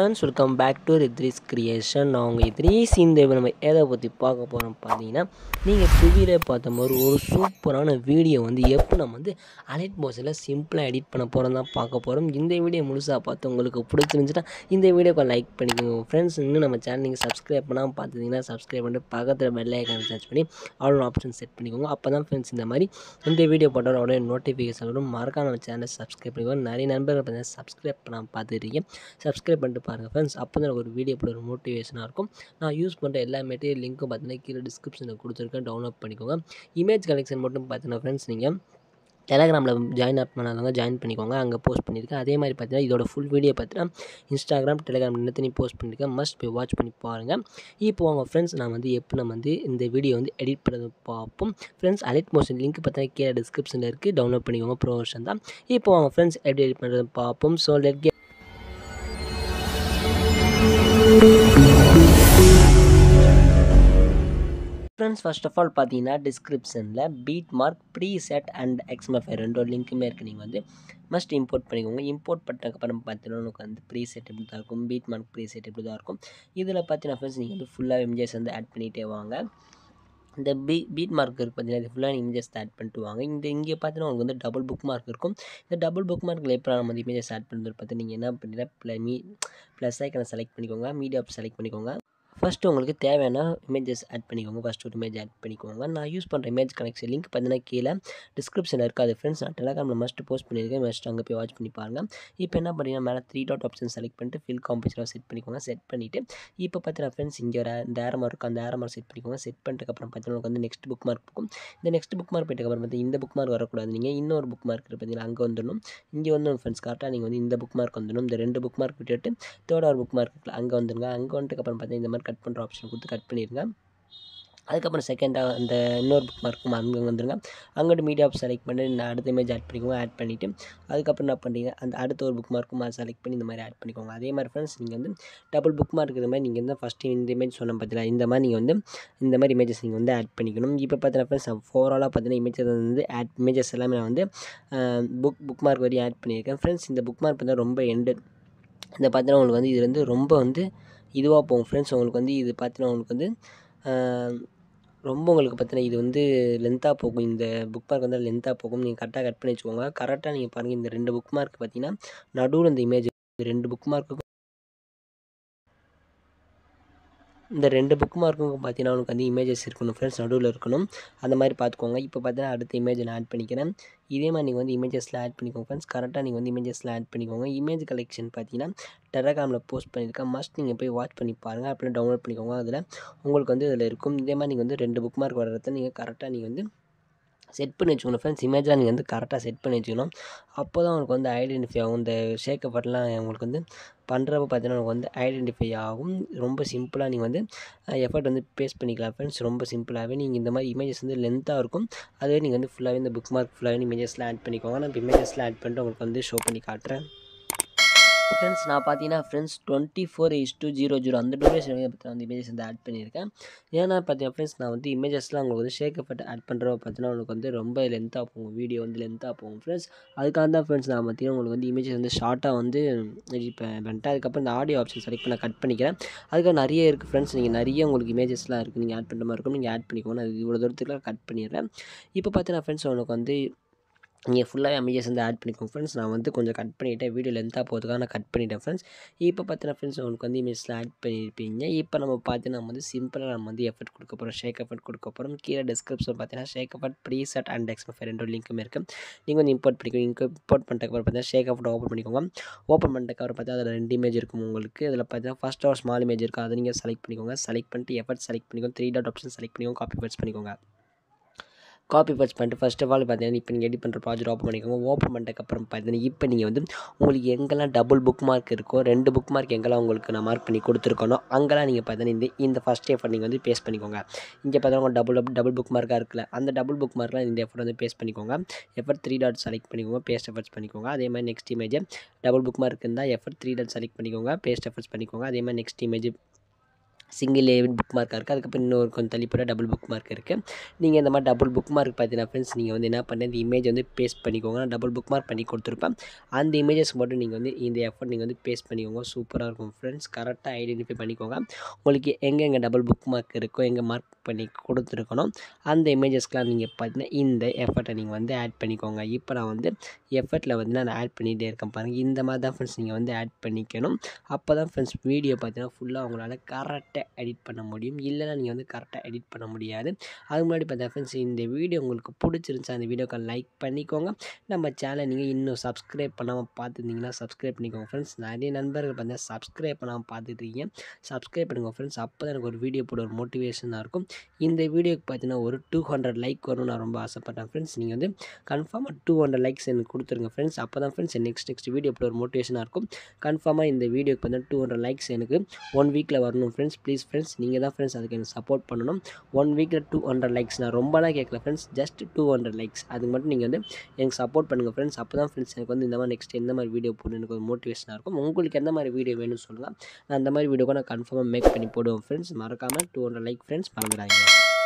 friends, welcome back to Idreesh Creation. நான் உங்கள் Idreesh. இந்த நம்ம எதை பற்றி பார்க்க போகிறோம் பார்த்தீங்கன்னா, நீங்கள் டிவியில் பார்த்த மாதிரி ஒரு சூப்பரான வீடியோ வந்து எப்போ நம்ம வந்து அலைட் மோஷனில் சிம்பிளாக எடிட் பண்ண போகிறோம் தான் பார்க்க போகிறோம். இந்த வீடியோ முழுசாக பார்த்து உங்களுக்கு பிடிச்சிருந்துச்சுன்னா இந்த வீடியோக்கு லைக் பண்ணிக்கோங்க ஃப்ரெண்ட்ஸ். இன்னும் நம்ம சேனல் நீங்கள் சப்ஸ்கிரைப் பண்ணாமல் பார்த்துட்டிங்கன்னா சப்ஸ்கிரைப் பண்ணிட்டு பக்கத்தில் பெல் ஐக்கானை சர்ச் பண்ணி ஆல் ஆப்ஷன் செட் பண்ணிக்கோங்க. அப்போ தான் ஃப்ரெண்ட்ஸ் இந்த மாதிரி இந்த வீடியோ போட்டால் உடனே நோட்டிஃபிகேஷன் வரும். மறக்காம நம்ம சேனலை சப்ஸ்கிரைப் பண்ணிக்கோங்க. நிறைய நண்பர்கள் பார்த்தீங்கன்னா சப்ஸ்கிரைப் பண்ணாமல் பார்த்துருக்கீங்க. சப்ஸ்கிரைப் பண்ணிட்டு பாருங்கள் ஃப்ரெண்ட்ஸ். அப்போ தான் ஒரு வீடியோ போட ஒரு மோட்டிவேஷனாக இருக்கும். நான் யூஸ் பண்ணுற எல்லா மெட்டீரியல் லிங்க்கும் பார்த்தீங்கன்னா கீழே டிஸ்கிரிப்ஷனில் கொடுத்துருக்கேன், டவுன்லோட் பண்ணிக்கோங்க. இமேஜ் கலெக்ஷன் மட்டும் பார்த்தீங்கன்னா ஃப்ரெண்ட்ஸ் நீங்கள் டெலகிராமில் ஜாயின் பண்ணாதவங்க ஜாயின் பண்ணிக்கோங்க, அங்கே போஸ்ட் பண்ணியிருக்கேன். அதே மாதிரி பார்த்தீங்கன்னா இதோட ஃபுல் வீடியோ பார்த்தீங்கன்னா இன்ஸ்டாகிராம், டெலகிராம் ரெண்டுத்தையும் போஸ்ட் பண்ணியிருக்கேன். மஸ்ட் போய் வாட்ச் பண்ணி பாருங்கள். இப்போ அவங்க ஃப்ரெண்ட்ஸ் நான் வந்து எப்போ நம்ம வந்து இந்த வீடியோ வந்து எடிட் பண்ணுறது பார்ப்போம் ஃப்ரெண்ட்ஸ். அலைட் மோஷன் லிங்க் பார்த்தீங்கன்னா கீழே டிஸ்கிரிப்ஷனில் இருக்குது, டவுன்லோட் பண்ணிக்கோங்க. ப்ரோ வெர்ஷன் தான். இப்போ அவங்க ஃப்ரெண்ட்ஸ் எப்படி எடிட் பண்ணுறது பார்ப்போம். So let get friends. First of all பார்த்தீங்கன்னா டிஸ்கிரிப்ஷனில் beat mark, preset and XMFI ரெண்டோட லிங்க்குமே இருக்குது. நீங்கள் வந்து மஸ்ட் இம்போர்ட் பண்ணிக்கோங்க. இம்போர்ட் பண்ணதுக்கப்புறம் பார்த்தீங்கன்னா உங்களுக்கு வந்து ப்ரீசெட் எப்படி தான் இருக்கும், பீட் மார்க் ப்ரீசெட் எப்படி தான் இருக்கும். இதில் பார்த்தீங்கன்னா ஃப்ரெண்ட்ஸ் நீங்கள் வந்து ஃபுல்லாக இமேஜஸ் வந்து ஆட் பண்ணிகிட்டே வாங்க. இந்த பீட் மார்க் இருக்குது பார்த்தீங்கன்னா இது ஃபுல்லாக இமேஜஸ் ஆட் பண்ணிட்டு வாங்க. இங்கே பார்த்தீங்கன்னா உங்களுக்கு வந்து டபுள் புக் மார்க் இருக்கும். இந்த டபுள் புக் மார்க்கில் எப்போ நம்ம வந்து இமேஜஸ் ஆட் பண்ணுறது பார்த்து நீங்கள் என்ன பண்ணிங்கன்னா ப்ளஸ் ஐக்கனை செலக்ட் பண்ணிக்கோங்க, மீடியா செலக்ட் பண்ணிக்கோங்க. ஃபஸ்ட்டு உங்களுக்கு தேவையான இமேஜஸ் ஆட் பண்ணிக்கோங்க. ஃபஸ்ட்டு ஒரு இமேஜ் ஆட் பண்ணிக்கோங்க. நான் யூஸ் பண்ணுற இமேஜ் கனெக்ஷன் லிங்க் பார்த்தீங்கன்னா கீழே டிஸ்கிரிப்ஷனில் இருக்காது ஃப்ரெண்ட்ஸ். நான் டெலகிராமில் மஸ்ட் போஸ்ட் பண்ணியிருக்கேன், மஸ்ட் அங்கே போய் வாட்ச் பண்ணி பாருங்கள். இப்போ என்ன பண்ணிங்கன்னா மேலே 3 டாட் ஆப்ஷன் செலக்ட் பண்ணிட்டு ஃபில் காம்பேச்சராக செட் பண்ணிக்கோங்க. செட் பண்ணிவிட்டு இப்போ பார்த்தீங்கன்னா ஃப்ரெண்ட்ஸ் இங்கே ஒரு இந்த ஏரோ இருக்கும், அந்த ஏரோ மார்க் செட் பண்ணிக்கோங்க. செட் பண்ணிட்டுக்கப்புறம் பார்த்தீங்கன்னா உங்களுக்கு வந்து நெக்ஸ்ட் புக் மார்க் இருக்கும். இந்த நெக்ஸ்ட் புக் மார்க் போயிட்டுக்கப்புறம் பார்த்தீங்கன்னா இந்த புக் மார்க் வரக்கூடாது, நீங்கள் இன்னொரு புக் மார்க் பார்த்தீங்கன்னா அங்கே வந்துடணும். இங்கே வந்து ஃப்ரெண்ட்ஸ் கரெக்டாக நீங்கள் வந்து இந்த புக் மார்க் வந்துடணும். இந்த 2 புக் மார்க் விட்டுட்டு தேர்ட் ஒரு புக் மார்க் அங்கே வந்துடுங்க. அங்கே வந்துட்டுக்கப்புறம் பார்த்தீங்கன்னா இந்த மாதிரி கட் பண்ணுற ஆப்ஷன் கொடுத்து கட் பண்ணிடுங்க. அதுக்கப்புறம் செகண்டாக அந்த இன்னொரு புக் மார்க்கும் அங்கே வந்துடுங்க. அங்கிட்டு மீடியா செலக்ட் பண்ணி நான் அடுத்த இமேஜ் ஆட் பண்ணிக்கோங்க. ஆட் பண்ணிவிட்டு அதுக்கப்புறம் என்ன பண்ணுறீங்க, அந்த அடுத்த ஒரு புக் மார்க்கும் செலக்ட் பண்ணி இந்த மாதிரி ஆட் பண்ணிக்கோங்க. அதே மாதிரி ஃப்ரெண்ட்ஸ் நீங்கள் வந்து டபுள் புக் மார்க் இருக்கிற மாதிரி நீங்கள் வந்து ஃபஸ்ட்டு இந்த இமேஜ் சொன்ன பார்த்தீங்களா, இந்த மாதிரி நீங்கள் வந்து இந்த மாதிரி இமேஜஸ் நீங்கள் வந்து ஆட் பண்ணிக்கணும். இப்போ பார்த்தீங்கன்னா ஃப்ரெண்ட்ஸ் ஓவராலாக பார்த்தீங்கன்னா இமேஜஸ் வந்து இமேஜஸ் எல்லாமே நான் வந்து புக் மார்க் வரையும் ஆட் பண்ணியிருக்கேன் ஃப்ரெண்ட்ஸ். இந்த புக் மார்க் பார்த்தீங்கன்னா ரொம்ப எண்டு இந்த பார்த்தீங்கன்னா உங்களுக்கு வந்து இது வந்து ரொம்ப வந்து இதுவாக போகும் ஃப்ரெண்ட்ஸ். உங்களுக்கு வந்து இது பார்த்தீங்கன்னா உங்களுக்கு வந்து ரொம்ப உங்களுக்கு பார்த்தீங்கன்னா இது வந்து லென்த்தாக போகும். இந்த புக் மார்க் வந்து லென்த்தாக போகும். நீங்கள் கரெக்டாக கட் பண்ணி வச்சுக்கோங்க. கரெக்டாக நீங்கள் பாருங்கள், இந்த 2 புக் மார்க் பார்த்தீங்கன்னா நடுவில் இந்த இமேஜ் 2 புக் மார்க்குக்கும் இந்த 2 புக் மார்க்கும் பார்த்தீங்கன்னா உங்களுக்கு வந்து இமேஜஸ் இருக்கணும் ஃப்ரெண்ட்ஸ், நடுவில் இருக்கணும். அந்த மாதிரி பார்த்துக்கோங்க. இப்போ பார்த்தீங்கன்னா அடுத்த இமேஜ் நான் ஆட் பண்ணிக்கிறேன். இதே மாதிரி நீங்கள் வந்து இமேஜஸில் ஆட் பண்ணிக்கோங்க ஃப்ரெண்ட்ஸ். கரெக்டாக நீங்கள் வந்து இமேஜஸில் ஆட் பண்ணிக்கோங்க. இமேஜ் கலெக்ஷன் பார்த்தீங்கன்னா டெலகிராமில் போஸ்ட் பண்ணியிருக்கேன். மஸ்ட் நீங்கள் போய் வாட்ச் பண்ணி பாருங்கள். அப்படியே டவுன்லோட் பண்ணிக்கோங்க. அதில் உங்களுக்கு வந்து இதில் இருக்கும். இதே மாதிரி நீங்கள் வந்து 2 புக் மார்க் வர்றத நீங்கள் கரெக்டாக நீங்கள் வந்து செட் பண்ணி வச்சுக்கணும் ஃப்ரெண்ட்ஸ். இமேஜெலாம் நீங்கள் வந்து கரெக்டாக செட் பண்ணி வச்சுக்கணும். அப்போ தான் உங்களுக்கு வந்து ஐடென்டிஃபை ஆகும். இந்த ஷேக் எஃபர்ட்லாம் உங்களுக்கு வந்து பண்ணுறப்ப பார்த்தீங்கன்னா உங்களுக்கு வந்து ஐடென்டிஃபை ஆகும். ரொம்ப சிம்பிளாக நீங்கள் வந்து எஃபர்ட் வந்து பேஸ்ட் பண்ணிக்கலாம் ஃப்ரெண்ட்ஸ். ரொம்ப சிம்பிளாகவே நீங்கள் இந்த மாதிரி இமேஜஸ் வந்து லென்த்தாக இருக்கும். அதுவே நீங்கள் வந்து ஃபுல்லாகவே இந்த புக் மார்க் ஃபுல்லாகவே இமேஜஸ்லாம் ஆட் பண்ணிக்கோங்க. நான் இப்போ இமேஜஸ்லாம் ஆட் பண்ணிட்டு உங்களுக்கு வந்து ஷோ பண்ணி காட்டுறேன் ஃப்ரெண்ட்ஸ். நான் பார்த்தீங்கன்னா ஃப்ரெண்ட்ஸ் 24:00 அந்த டூரேஷன் வந்து இமேஜஸ் வந்து ஆட் பண்ணியிருக்கேன். ஏன்னா பார்த்தீங்கன்னா ஃப்ரெண்ட்ஸ் நான் வந்து இமேஜஸ்லாம் உங்களுக்கு வந்து ஷேக் எஃபெக்ட் ஆட் பண்ணுறப்ப பார்த்தீங்கன்னா உங்களுக்கு வந்து ரொம்ப லென்த்தாக போகும், வீடியோ வந்து லென்த்தாக போகும் ஃப்ரெண்ட்ஸ். அதுக்காக தான் ஃப்ரெண்ட்ஸ் நான் பார்த்தீங்கன்னா உங்களுக்கு வந்து இமேஜஸ் வந்து ஷார்ட்டாக வந்து எடிட் பண்ணிட்டேன். அதுக்கப்புறம் இந்த ஆடியோ ஆப்ஷன் செலக்ட் பண்ண கட் பண்ணிக்கிறேன். அதுக்காக நிறைய இருக்குது ஃப்ரெண்ட்ஸ். நீங்கள் நிறைய உங்களுக்கு இமேஜஸ்லாம் இருக்குது, நீங்கள் ஆட் பண்ணுற மாதிரி இருக்கும். நீங்கள் ஆட் பண்ணிக்கோங்க. நான் இவ்வளோ தூரத்துக்குலாம் கட் பண்ணிடுறேன். இப்போ பார்த்தீங்கன்னா ஃப்ரெண்ட்ஸ் உங்களுக்கு வந்து நீங்கள் ஃபுல்லாக இமேஜஸ் வந்து ஆட் பண்ணிக்கோங்க ஃப்ரெண்ட்ஸ். நான் வந்து கொஞ்சம் கட் பண்ணிவிட்டேன், வீடியோ லென்த்தாக போகிறதுக்காக நான் கட் பண்ணிட்டேன் ஃப்ரெண்ட்ஸ். இப்போ பார்த்தீங்கன்னா ஃப்ரெண்ட்ஸ் உங்களுக்கு வந்து இமேஜில் ஆட் பண்ணியிருப்பீங்க. இப்போ நம்ம பார்த்தீங்கன்னா நம்ம வந்து சிம்பிளாக நம்ம வந்து எஃபர்ட் கொடுக்க போகிறோம், ஷேக் எஃபர்ட் கொடுக்க போகிறோம். கீழே டிஸ்கிரிப்ஷன் பார்த்தீங்கன்னா shake effort, preset and XMFI ரெண்டு லிங்க்குமே இருக்குது. நீங்கள் வந்து இம்போர்ட் பண்ணிக்கோங்க. இம்போர்ட் பண்ணிட்டதுக்கப்புறம் பார்த்தீங்கன்னா ஷேக் எஃபர்ட் ஓப்பன் பண்ணிக்கோங்க. ஓப்பன் பண்ணிட்டதுக்கப்புறம் பார்த்தா அதில் 2 இமேஜ் இருக்கும் உங்களுக்கு. அதில் பார்த்தீங்கன்னா ஃபஸ்ட்டு ஒரு ஸ்மால் இமேஜ் இருக்குது, அதை நீங்கள் செலக்ட் பண்ணிக்கோங்க. செலக்ட் பண்ணிட்டு எஃபர்ட் செலக்ட் பண்ணிக்கோங்க. 3 டாட் ஆப்ஷன் செலக்ட் பண்ணிக்கோங்க. காப்பி பேஸ்ட் பண்ணிக்கோங்க. காப்பி பேஸ்ட் பண்ணிட்டு ஃபர்ஸ்ட் ஆஃப் ஆல் பார்த்தீங்கன்னா இப்போ நீங்கள் எடிட் பண்ணுற ப்ராஜெக்ட் ஓப்பன் பண்ணிக்கோங்க. ஓப்பன் பண்ணிட்டதுக்கப்புறம் பார்த்தீங்கன்னா இப்போ நீங்கள் வந்து உங்களுக்கு எங்கெல்லாம் டபுள் புக் மார்க் இருக்கோ, 2 புக் மார்க் எங்கெல்லாம் உங்களுக்கு நான் மார்க் பண்ணி கொடுத்துருக்கணும் அங்கெல்லாம் நீங்கள் பார்த்தீங்கன்னா இந்த ஃபஸ்ட் எஃபர்ட் நீங்கள் வந்து பேஸ்ட் பண்ணிக்கோங்க. இங்கே பார்த்தீங்கன்னா உங்களுக்கு டபுள் புக் மார்க்காக இருக்குல்ல, அந்த டபுள் புக் மார்க்லாம் இந்த எஃபர்ட் வந்து பேஸ்ட் பண்ணிக்கோங்க. எஃபர்ட் 3 டாட் செலக்ட் பண்ணிக்கோங்க, பேஸ்ட் எஃபர்ட்ஸ் பண்ணிக்கோங்க. அதே மாதிரி next image double bookmark இருந்தால் எஃபர்ட் 3 டாட் செலக்ட் பண்ணிக்கோங்க, பேஸ்ட் எஃபர்ட்ஸ் பண்ணிக்கோங்க. அதே மாதிரி நெக்ஸ்ட் இமேஜ் சிங்கிள் புக் மார்க்காக இருக்குது. அதுக்கப்புறம் இன்னொரு கொஞ்சம் தள்ளி போட்டால் டபுள் புக் மார்க் இருக்குது. நீங்கள் இந்த மாதிரி டபுள் புக் மார்க் பார்த்தீங்கன்னா ஃப்ரெண்ட்ஸ் நீங்கள் வந்து என்ன பண்ண இந்த இமேஜ் வந்து பேஸ்ட் பண்ணிக்கோங்க. நான் டபுள் புக் மார்க் பண்ணி கொடுத்துருப்பேன். அந்த இமேஜஸ் மட்டும் நீங்கள் வந்து இந்த எஃபர்ட் நீங்கள் வந்து பேஸ்ட் பண்ணிக்கோங்க. சூப்பராக இருக்கும் ஃப்ரெண்ட்ஸ். கரெக்டாக ஐடென்டிஃபை பண்ணிக்கோங்க. உங்களுக்கு எங்கெங்கே டபுள் புக் மார்க் இருக்கோ எங்கே மார்க் பண்ணி கொடுத்துருக்கணும் அந்த இமேஜஸ்க்கெலாம் நீங்கள் பார்த்தீங்கன்னா இந்த எஃபர்ட்டை நீங்கள் வந்து ஆட் பண்ணிக்கோங்க. இப்போ நான் வந்து எஃபர்ட்டில் வந்து நான் ஆட் பண்ணிகிட்டே இருக்கேன் பாருங்கள். இந்த மாதிரி தான் ஃப்ரெண்ட்ஸ் நீங்கள் வந்து ஆட் பண்ணிக்கணும். அப்போ தான் ஃப்ரெண்ட்ஸ் வீடியோ பார்த்தீங்கன்னா ஃபுல்லாக உங்களால் கரெக்டாக எடிட் பண்ண முடியும். இல்லைனா நீங்கள் வந்து கரெக்டாக எடிட் பண்ண முடியாது. அது முன்னாடி பார்த்தா ஃப்ரெண்ட்ஸ் இந்த வீடியோ உங்களுக்கு பிடிச்சிருந்துச்சா அந்த வீடியோக்கு லைக் பண்ணிக்கோங்க. நம்ம சேனலை நீங்கள் இன்னும் சப்ஸ்கிரைப் பண்ணாமல் பார்த்துருந்தீங்கன்னா சப்ஸ்கிரைப் பண்ணிக்கோங்க ஃப்ரெண்ட்ஸ். நிறைய நண்பர்கள் பார்த்தீங்கன்னா சப்ஸ்கிரைப் பண்ணாமல் பார்த்துட்ருக்கீங்க. சப்ஸ்கிரைப் பண்ணுங்க ஃப்ரெண்ட்ஸ். அப்போ தான் எனக்கு ஒரு வீடியோ போட ஒரு மோட்டிவேஷனாக இருக்கும். இந்த வீடியோக்கு பார்த்தீங்கன்னா ஒரு 200 லைக் வரும்னு நான் ரொம்ப ஆசைப்பட்றேன் ஃப்ரெண்ட்ஸ். நீங்கள் வந்து கன்ஃபார்மாக 200 லைக்ஸ் எனக்கு கொடுத்துருங்க ஃப்ரெண்ட்ஸ். அப்போ தான் ஃப்ரெண்ட்ஸ் நெக்ஸ்ட் வீடியோ போட ஒரு மோட்டிவேஷனாக இருக்கும். கன்ஃபார்மாக இந்த வீடியோக்கு பார்த்தீங்கன்னா 200 லைக்ஸ் எனக்கு 1 வீக்கில் வரணும் ஃப்ரெண்ட்ஸ். ப்ளீஸ் ஃப்ரெண்ட்ஸ் நீங்கள் தான் ஃப்ரெண்ட்ஸ் அதுக்கு எனக்கு சப்போர்ட் பண்ணணும். 1 வீக்கில் 200 லைக்ஸ் நான் ரொம்பலாம் கேட்கல ஃப்ரெண்ட்ஸ். ஜஸ்ட் 200 லைக்ஸ் அதுக்கு மட்டும் நீங்கள் வந்து எனக்கு சப்போர்ட் பண்ணுங்கள் ஃப்ரெண்ட்ஸ். அப்போ தான் ஃப்ரெண்ட்ஸ் எனக்கு வந்து இந்த மாதிரி நெக்ஸ்ட் எந்த மாதிரி வீடியோ போடணும் எனக்கு ஒரு மோட்டிவேஷனாக இருக்கும். உங்களுக்கு எந்த மாதிரி வீடியோ வேணும்னு சொல்லுங்கள். நான் அந்த மாதிரி வீடியோக்கு நான் கன்ஃபார்மாக மேக் பண்ணி போடுவேன் ஃப்ரெண்ட்ஸ். மறக்காமல் 200 லைக் ஃப்ரெண்ட்ஸ் மறந்துடாதீங்க.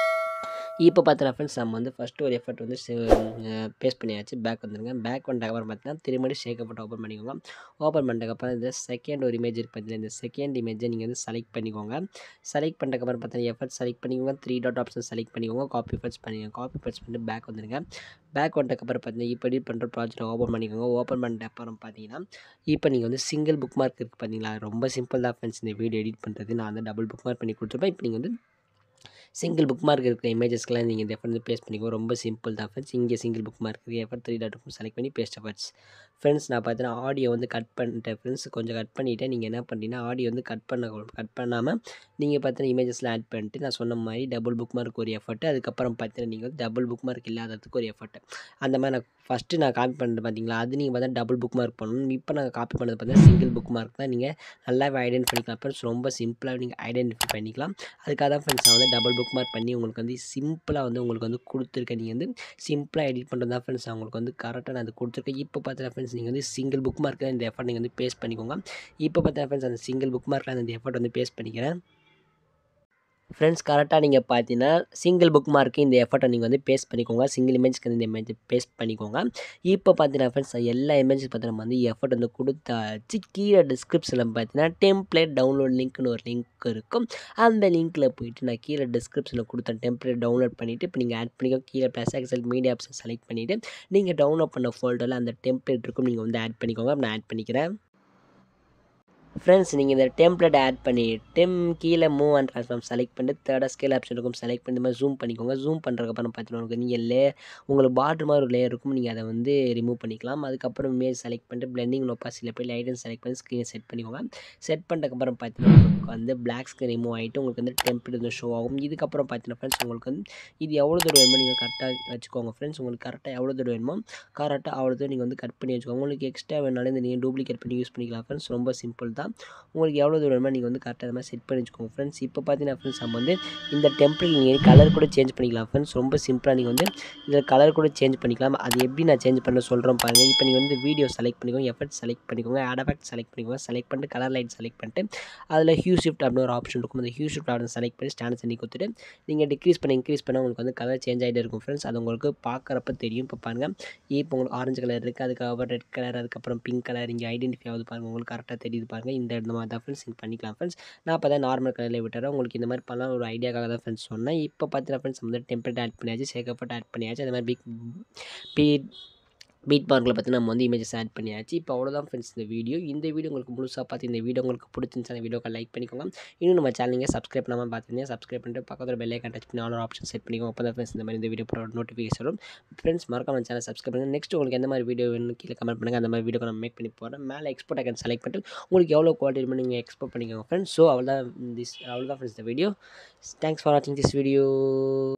இப்போ பார்த்தீங்கன்னா ஃப்ரெண்ட்ஸ் நம்ம வந்து ஃபஸ்ட்டு ஒரு எஃபர்ட் வந்து பேஸ்ட் பண்ணியாச்சு. பேக் வந்துடுங்க. பேக் வந்துட்டக்கப்புறம் பார்த்தீங்கன்னா திரும்பி ஷேக் எஃபர்ட் ஓப்பன் பண்ணிக்கோங்க. ஓப்பன் பண்ணிட்டக்கப்புறம் இந்த செகண்ட் ஒரு இமேஜ் இருக்குது பார்த்தீங்கன்னா இந்த செகண்ட் இமேஜை நீங்கள் வந்து செலக்ட் பண்ணிக்கோங்க. செலக்ட் பண்ணிட்டக்கப்புறம் பார்த்தீங்கன்னா எஃபர்ட் செலக்ட் பண்ணிக்கோங்க. 3 டாட் ஆப்ஷன் செலக்ட் பண்ணிக்கோங்க. காப்பி எஃபர்ட்ஸ் பண்ணிக்கோங்க. காப்பி எஃபர்ட்ஸ் பண்ணிட்டு பேக் வந்துடுங்க. பேக் வந்துட்டக்கப்புறம் பார்த்தீங்கன்னா இப்போ எடிட் பண்ணுற ப்ராஜெக்ட் ஓப்பன் பண்ணிக்கோங்க. ஓப்பன் பண்ணிட்ட அப்புறம் பார்த்தீங்கன்னா இப்போ நீங்கள் வந்து சிங்கிள் புக் மார்க் இருக்குது பார்த்தீங்களா, ரொம்ப சிம்பிள் தான் ஃப்ரெண்ட்ஸ் இந்த வீடியோ எடிட் பண்ணுறது. நான் வந்து டபுள் புக் மார்க் பண்ணி கொடுத்துருப்பேன். இப்போ நீங்கள் வந்து சிங்கிள் புக் மார்க் இருக்கிற இமேஜஸ்க்கெலாம் நீங்கள் இந்த எஃபர்ட் வந்து பேஸ்ட் பண்ணிக்கோ. ரொம்ப சிம்பிள் தான் ஃப்ரெண்ட்ஸ். இங்கே சிங்கிள் புக் மார்க் இருக்குது. எஃபர்ட் 3 டாட் செலக்ட் பண்ணி பேஸ்ட் எஃபர்ட்ஸ் ஃப்ரெண்ட்ஸ். நான் பார்த்தீங்கன்னா ஆடியோ வந்து கட் பண்ணிட்டேன் ஃப்ரெண்ட்ஸ். கொஞ்சம் கட் பண்ணிவிட்டேன். நீங்கள் என்ன பண்ணிட்டீங்கன்னா ஆடியோ வந்து கட் பண்ணாமல் நீங்கள் பார்த்தீங்கன்னா இமேஜஸில் ஆட் பண்ணிட்டு நான் சொன்ன மாதிரி டபுள் புக் மார்க் ஒரு எஃபர்ட். அதுக்கப்புறம் பார்த்தீங்கன்னா நீங்கள் வந்து டபுள் புக் மார்க் இல்லாததுக்கு ஒரு எஃபர்ட். அந்த மாதிரி நான் ஃபஸ்ட்டு நான் காப்பி பண்ணுறது பார்த்தீங்களா, அது நீங்கள் பார்த்தா டபுள் புக் மார்க் பண்ணணும். இப்போ நாங்கள் காப்பி பண்ணது பார்த்தீங்கன்னா சிங்கிள் புக் மார்க் தான். நீங்கள் நல்லாவே ஐடென்டிஃபை பண்ணிக்கலாம் ஃப்ரெண்ட்ஸ். ரொம்ப சிம்பிளாக நீங்கள் ஐடென்டிஃபை பண்ணிக்கலாம். அதுக்காக தான் ஃப்ரெண்ட்ஸ் நான் வந்து டபுள் புக் மார்க் பண்ணி உங்களுக்கு வந்து சிம்பிளாக வந்து உங்களுக்கு வந்து கொடுத்துருக்கேன். நீங்கள் வந்து சிம்பிளாக எடிட் பண்ணுறது தான் ஃப்ரெண்ட்ஸ் உங்களுக்கு வந்து கரெக்டாக நான் அது கொடுத்துருக்கேன். இப்போ பார்த்தீங்கன்னா ஃப்ரெண்ட்ஸ் நீங்கள் வந்து சிங்கிள் புக் மார்க்கில் இந்த எஃபர்ட் நீங்கள் வந்து பேஸ்ட் பண்ணிக்கோங்க. இப்போ பார்த்தீங்கன்னா ஃப்ரெண்ட்ஸ் அந்த சிங்கிள் புக் மார்க்கில் அந்த எஃபர்ட் வந்து பேஸ்ட் பண்ணிக்கிறேன் ஃப்ரெண்ட்ஸ். கரெக்டாக நீங்கள் பார்த்தீங்கன்னா சிங்கிள் புக் மார்க்கு இந்த எஃபர்ட்டை நீங்கள் வந்து பேஸ்ட் பண்ணிக்கோங்க. சிங்கிள் இமேஜ்க்கு இந்த இமேஜ் பேஸ்ட் பண்ணிக்கோங்க. இப்போ பார்த்தீங்கன்னா ஃப்ரெண்ட்ஸ் எல்லா இமேஜஸ் பார்த்தீங்கன்னா நம்ம வந்து எஃபர்ட் வந்து கொடுத்தாச்சு. கீழே டிஸ்கிரிப்ஷனில் பார்த்தீங்கன்னா டெம்ப்ளேட் டவுன்லோட் லிங்க்னு ஒரு லிங்க் இருக்கும். அந்த லிங்க்கில் போயிட்டு நான் கீழே டிஸ்கிரிப்ஷனில் கொடுத்த டெம்ப்ளேட் டவுன்லோட் பண்ணிவிட்டு இப்போ நீங்கள் ஆட் பண்ணிக்கோ. கீழே plus excel media option select பண்ணிவிட்டு நீங்கள் டவுன்லோட் பண்ண ஃபோல்டரில் அந்த டெம்ப்ளேட் இருக்கும். நீங்கள் வந்து ஆட் பண்ணிக்கோங்க. நான் ஆட் பண்ணிக்கிறேன் ஃப்ரெண்ட்ஸ். நீங்கள் இந்த டெம்ப்ளேட் ஆட் பண்ணிவிட்டு கீழே மூவ் அண்ட் ட்ரான்ஸ்ஃபார்ம் செலக்ட் பண்ணிட்டு தேர்டாக ஸ்கேல் ஆப்ஷன் இருக்கும். செலக்ட் பண்ணி இந்த மாதிரி ஜூம் பண்ணிக்கோங்க. ஜூம் பண்ணுறதுக்கப்புறம் பார்த்தீங்கன்னா நீங்கள் உங்களுக்கு பார்டர் மாதிரி ஒரு லேயர் இருக்கும். நீங்கள் அதை வந்து ரிமூவ் பண்ணிக்கலாம். அதுக்கப்புறம் இமேஜ் செலக்ட் பண்ணிட்டு பிளெண்டிங் ஒப்பாசிட்டியில் போய் லைட்டன் செலக்ட் பண்ணி ஸ்க்ரீனை செட் பண்ணிக்கோங்க. செட் பண்ணதுக்கப்புறம் பார்த்தீங்கன்னா உங்களுக்கு வந்து பிளாக் ஸ்க்ரீன் ரிமூவ் ஆகிட்டு உங்களுக்கு வந்து டெம்ப்ளேட் வந்து ஷோ ஆகும். இதுக்கப்புறம் பார்த்தீங்கன்னா ஃப்ரெண்ட்ஸ் உங்களுக்கு வந்து இது எவ்வளோ தூரம் வேணுமோ நீங்கள் கரெக்டாக வச்சுக்கோங்க ஃப்ரெண்ட்ஸ். உங்களுக்கு கரெக்டாக எவ்வளோ தூரம் வேணுமோ கரெக்டாக அவ்வளோ தூரம் நீங்கள் வந்து கட் பண்ணி வச்சுக்கோங்க. உங்களுக்கு எக்ஸ்ட்ரா வேணாலும் இந்த நீங்கள் டூப்ளிகேட் பண்ணி யூஸ் பண்ணிக்கலாம் ஃப்ரெண்ட்ஸ். ரொம்ப சிம்பிள் தான். உங்களுக்கு எவ்வளோ தூரம் வேணுமோ நீங்கள் வந்து கரெக்டாக மாதிரி செட் பண்ணி வச்சுக்கோங்க ஃப்ரெண்ட்ஸ். இப்போ பார்த்தீங்கன்னா ஃப்ரெண்ட்ஸ் நம்ம வந்து இந்த டெம்ப்ளேட் நீங்கள் கலர் கூட சேஞ்ச் பண்ணிக்கலாம் ஃப்ரெண்ட்ஸ். ரொம்ப சிம்பிளாக நீங்கள் வந்து இதில் கலர் கூட சேஞ்ச் பண்ணிக்கலாம். அது எப்படி நான் சேஞ்ச் பண்ண சொல்கிறேன் பாருங்கள். இப்போ நீங்கள் வந்து வீடியோ செலக்ட் பண்ணிக்கோங்க. எஃபெக்ட் செலக்ட் பண்ணிக்கோங்க. ஆட் எஃபெக்ட் செலக்ட் பண்ணிக்கோங்க. செலக்ட் பண்ணிட்டு கலர் லைட் செலக்ட் பண்ணிட்டு அதில் ஹியூ ஷிஃப்ட் அப்படின்னு ஒரு ஆப்ஷன் இருக்கும். அந்த ஹியூ ஷிஃப்ட் ஆப்ஷன் செலக்ட் பண்ணி ஸ்டாண்ட் பண்ணி கொடுத்துட்டு நீங்கள் டிக்ரீஸ் பண்ணி இன்க்ரீஸ் பண்ணால் உங்களுக்கு வந்து கலர் சேஞ்ச் ஆகிட்டே இருக்கும் ஃப்ரெண்ட்ஸ். அது உங்களுக்கு பார்க்குறப்ப தெரியும். இப்போ பாருங்கள் இப்போ உங்களுக்கு ஆரஞ்சு கலர் இருக்குது. அதுக்கப்புறம் ரெட் கலர், அதுக்கப்புறம் பிங்க் கலர் இங்கே ஐடென்டிஃபை ஆகுது பாருங்கள். உங்களுக்கு கரெக்டாக தெரியுது பாருங்கள். இந்த மாதிரி தான் ஃப்ரெண்ட்ஸ் நீங்கள் பண்ணிக்கலாம் ஃப்ரெண்ட்ஸ். நான் இப்போ தான் நார்மல் கலரில் விட்டுறேன். உங்களுக்கு இந்த மாதிரி பண்ணலாம் ஒரு ஐடியாக்காக தான் ஃப்ரெண்ட்ஸ் சொன்னேன். இப்போ பார்த்தீங்கன்னா ஃப்ரெண்ட்ஸ் வந்து டெம்ப்ளேட் ஆட் பண்ணியாச்சு, ஷேக் எஃபெக்ட் ஆட் பண்ணியாச்சு. அது மாதிரி பீட் மார்க்கில் பார்த்து நம்ம வந்து இமேஜஸ் ஆட் பண்ணியாச்சு. இப்போ அவ்வளோதான் ஃப்ரெண்ட்ஸ் இந்த வீடியோ உங்களுக்கு முழுசாக பார்த்து இந்த வீடியோ உங்களுக்கு பிடிச்சிருந்துச்சு அந்த வீடியோக்கு லைக் பண்ணிக்கோங்க. இன்னும் நம்ம சேனல் நீங்கள் சப்ஸ்கிரைப் பண்ணாமல் பார்த்துருந்தீங்க சப்ஸ்கிரைப் பண்ணிட்டு பக்கத்தில் பெல் ஐக்கான் டச் பண்ணி ஆல் ஆப்ஷன் செட் பண்ணிக்கோங்க. அப்போ தான் ஃப்ரெண்ட்ஸ் இந்த மாதிரி இந்த வீடியோ போட நோட்டிஃபிகேஷன் வரும். ஃப்ரெண்ட்ஸ் மறக்காம சேனல் சப்ஸ்கிரைப் பண்ணுங்கள். நெக்ஸ்ட் உங்களுக்கு எந்த மாதிரி வீடியோ வேணும் கீழே கமெண்ட் பண்ணுங்கள். அந்த மாதிரி வீடியோ நான் மேக் பண்ணி போகிறேன். மேலே எக்ஸ்போர்ட் ஐக்கன் செலக்ட் பண்ணிட்டு உங்களுக்கு எவ்வளோ குவாலிட்டி வேணும் நீங்கள் எக்ஸ்போர்ட் பண்ணிக்கோங்க ஃப்ரெண்ட்ஸ். ஸோ அவ்வளோதான் ஃப்ரெண்ட்ஸ் இந்த வீடியோ. தேங்க்ஸ் ஃபார் வாட்சிங் திஸ் வீடியோ.